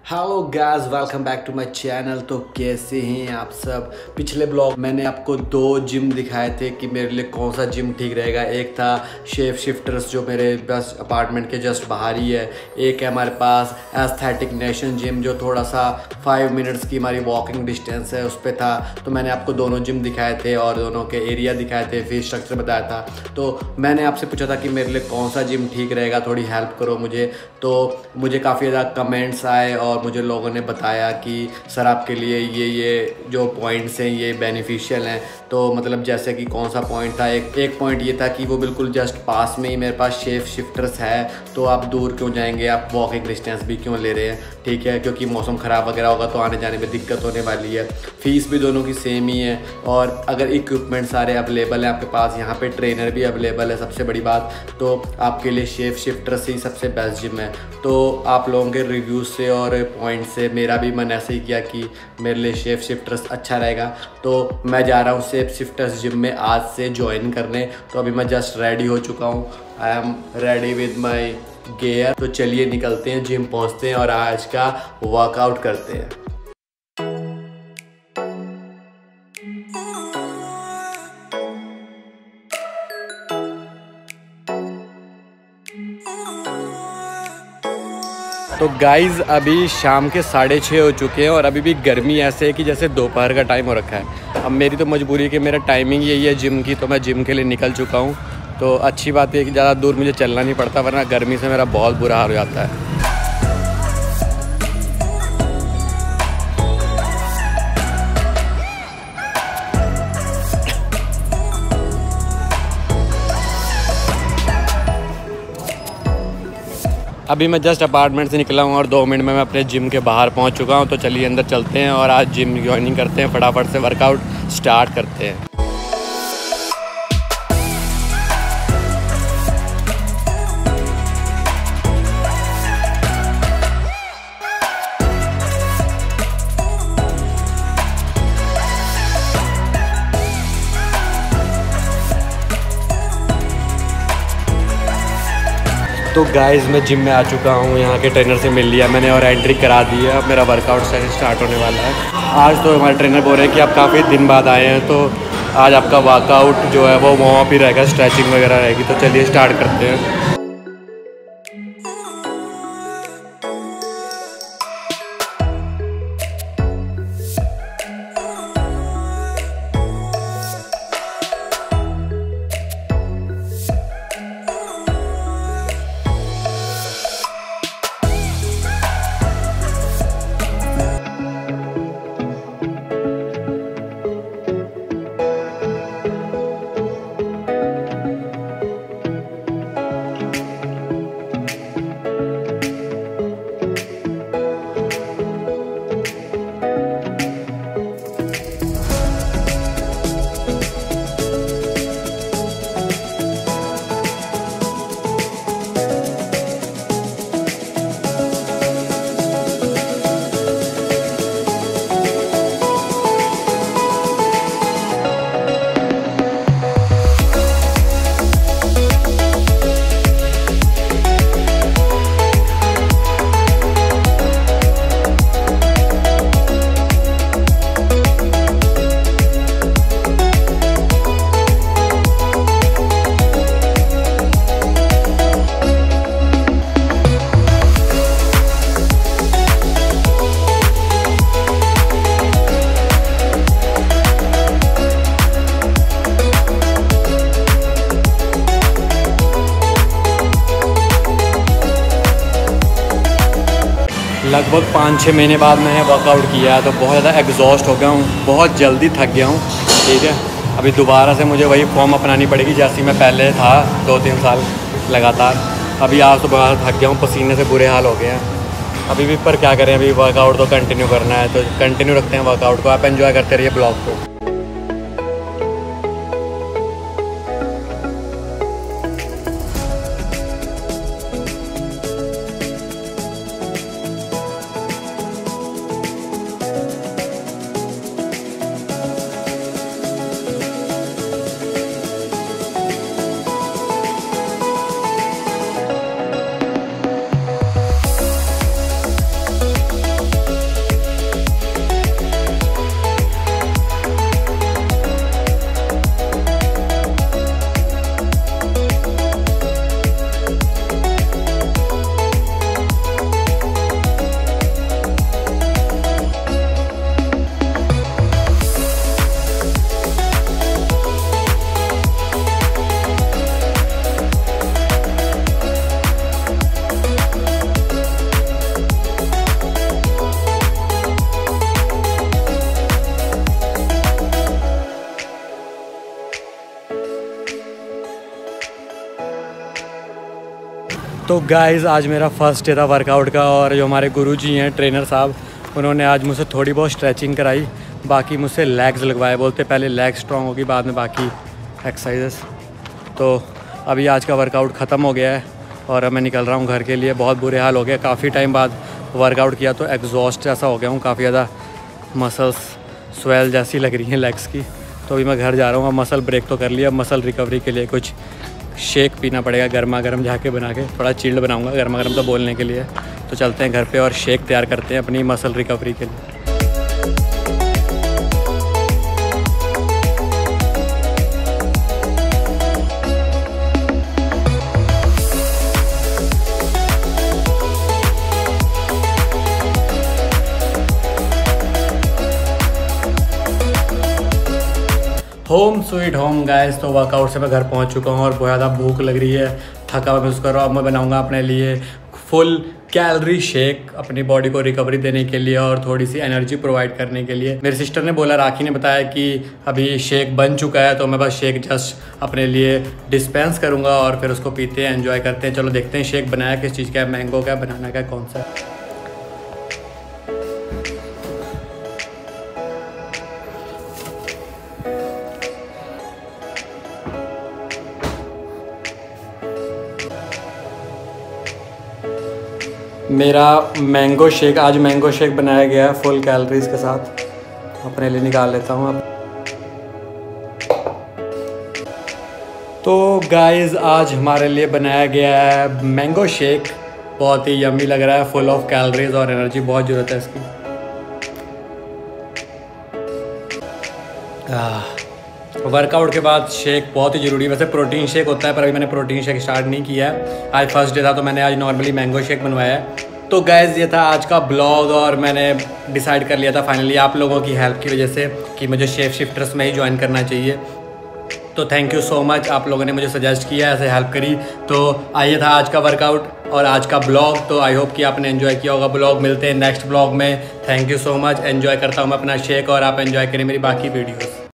Hello guys, welcome back to my channel. तो कैसे हैं आप सब। पिछले ब्लॉग मैंने आपको दो जिम दिखाए थे कि मेरे लिए कौन सा जिम ठीक रहेगा। एक था शेप शिफ्टर्स जो मेरे बस अपार्टमेंट के जस्ट बाहर ही है। एक है हमारे पास एस्थेटिक नेशन जिम जो थोड़ा सा 5 मिनट्स की हमारी वॉकिंग डिस्टेंस है उस पर था। तो मैंने आपको दोनों जिम दिखाए थे और दोनों के एरिया दिखाए थे, फीस स्ट्रक्चर बताया था। तो मैंने आपसे पूछा था कि मेरे लिए कौन सा जिम ठीक रहेगा, थोड़ी हेल्प करो मुझे। तो मुझे काफ़ी ज़्यादा कमेंट्स आए और मुझे लोगों ने बताया कि सर आपके लिए ये जो पॉइंट्स हैं ये बेनिफिशियल हैं। तो मतलब जैसे कि कौन सा पॉइंट था, एक पॉइंट ये था कि वो बिल्कुल जस्ट पास में ही मेरे पास शेप शिफ्टर्स है, तो आप दूर क्यों जाएंगे, आप वॉकिंग डिस्टेंस भी क्यों ले रहे हैं, ठीक है, क्योंकि मौसम ख़राब वगैरह होगा तो आने जाने में दिक्कत होने वाली है। फ़ीस भी दोनों की सेम ही है और अगर इक्विपमेंट सारे अवेलेबल हैं आपके पास, यहाँ पे ट्रेनर भी अवेलेबल है सबसे बड़ी बात, तो आपके लिए शेप शिफ्टर्स ही सबसे बेस्ट जिम है। तो आप लोगों के रिव्यूज़ से और पॉइंट से मेरा भी मन ऐसे ही किया कि मेरे लिए शेप शिफ्टर्स अच्छा रहेगा। तो मैं जा रहा हूँ शेप शिफ्टर्स जिम में आज से ज्वाइन करने। तो अभी मैं जस्ट रेडी हो चुका हूँ, I am ready with my gear. तो चलिए निकलते हैं, जिम पहुँचते हैं और आज का वर्कआउट करते हैं। तो गाइज़ अभी शाम के 6:30 हो चुके हैं और अभी भी गर्मी ऐसे है कि जैसे दोपहर का टाइम हो रखा है। अब मेरी तो मजबूरी है कि मेरा टाइमिंग यही है जिम की, तो मैं जिम के लिए निकल चुका हूँ। तो अच्छी बात है कि ज़्यादा दूर मुझे चलना नहीं पड़ता, वरना गर्मी से मेरा बहुत बुरा हाल हो जाता है। अभी मैं जस्ट अपार्टमेंट से निकला हूँ और 2 मिनट में मैं अपने जिम के बाहर पहुँच चुका हूँ। तो चलिए अंदर चलते हैं और आज जिम ज्वाइनिंग करते हैं, फटाफट से वर्कआउट स्टार्ट करते हैं। तो गाइज़ मैं जिम में आ चुका हूँ, यहाँ के ट्रेनर से मिल लिया मैंने और एंट्री करा दी है। अब मेरा वर्कआउट स्टार्ट होने वाला है। आज तो हमारे ट्रेनर बोल रहे हैं कि आप काफ़ी दिन बाद आए हैं, तो आज आपका वर्कआउट जो है वो वार्म अप ही रहेगा, स्ट्रेचिंग वगैरह रहेगी। तो चलिए स्टार्ट करते हैं। लगभग 5-6 महीने बाद मैंने वर्कआउट किया है, तो बहुत ज़्यादा एग्जॉस्ट हो गया हूँ, बहुत जल्दी थक गया हूँ। ठीक है, अभी दोबारा से मुझे वही फॉर्म अपनानी पड़ेगी जैसी मैं पहले था 2-3 साल लगातार। अभी आज तो बहुत थक गया हूँ, पसीने से बुरे हाल हो गए हैं अभी भी, पर क्या करें, अभी वर्कआउट तो कंटिन्यू करना है। तो कंटिन्यू रखते हैं वर्कआउट को। आप एंजॉय करते रहिए ब्लॉग को। तो गाइज़ आज मेरा फर्स्ट डे था वर्कआउट का और जो हमारे गुरुजी हैं ट्रेनर साहब, उन्होंने आज मुझसे थोड़ी बहुत स्ट्रेचिंग कराई, बाकी मुझसे लेग्स लगवाए। बोलते पहले लेग स्ट्रॉन्ग होगी, बाद में बाकी एक्सरसाइजेस। तो अभी आज का वर्कआउट ख़त्म हो गया है और अब मैं निकल रहा हूँ घर के लिए। बहुत बुरे हाल हो गया, काफ़ी टाइम बाद वर्कआउट किया तो एग्जॉस्ट ऐसा हो गया हूँ, काफ़ी ज़्यादा मसल्स स्वेल जैसी लग रही हैं लेग्स की। तो अभी मैं घर जा रहा हूँ। अब मसल ब्रेक तो कर लिया, अब मसल रिकवरी के लिए कुछ शेक पीना पड़ेगा गर्मा गर्म जाके बना के। थोड़ा चिल्ड बनाऊंगा, गर्मा गर्म तो बोलने के लिए। तो चलते हैं घर पे और शेक तैयार करते हैं अपनी मसल रिकवरी के लिए। Home sweet home guys. तो वर्कआउट से मैं घर पहुंच चुका हूं और बहुत ज़्यादा भूख लग रही है, थका हुआ महसूस कर रहा हूँ। अब मैं बनाऊंगा अपने लिए फुल कैलोरी शेक अपनी बॉडी को रिकवरी देने के लिए और थोड़ी सी एनर्जी प्रोवाइड करने के लिए। मेरी सिस्टर ने बोला, राखी ने बताया कि अभी शेक बन चुका है, तो मैं बस शेक जस्ट अपने लिए डिस्पेंस करूँगा और फिर उसको पीते हैं, एंजॉय करते हैं। चलो देखते हैं शेक बनाया किस चीज़ का है, मैंगो का, बनाना का, कौन सा है। मेरा मैंगो शेक, आज मैंगो शेक बनाया गया है फुल कैलोरीज के साथ। अपने लिए निकाल लेता हूँ अब। तो गाइस आज हमारे लिए बनाया गया है मैंगो शेक। बहुत ही यम्मी लग रहा है, फुल ऑफ कैलोरीज और एनर्जी बहुत ज़रूरत है इसकी। वर्कआउट के बाद शेक बहुत ही ज़रूरी है। वैसे प्रोटीन शेक होता है पर अभी मैंने प्रोटीन शेक स्टार्ट नहीं किया है। आज फर्स्ट डे था तो मैंने आज नॉर्मली मैंगो शेक बनवाया है। तो गाइज़ ये था आज का ब्लॉग और मैंने डिसाइड कर लिया था फाइनली आप लोगों की हेल्प की वजह से कि मुझे शेफ शिफ्टर्स में ही ज्वाइन करना चाहिए। तो थैंक यू सो मच, आप लोगों ने मुझे सजेस्ट किया, ऐसे हेल्प करी। तो आइए था आज का वर्कआउट और आज का ब्लॉग। तो आई होप कि आपने एंजॉय किया होगा ब्लॉग। मिलते हैं नेक्स्ट ब्लॉग में। Thank you so much. Enjoy करता हूँ मैं अपना शेक और आप एंजॉय करें मेरी बाकी वीडियोज़।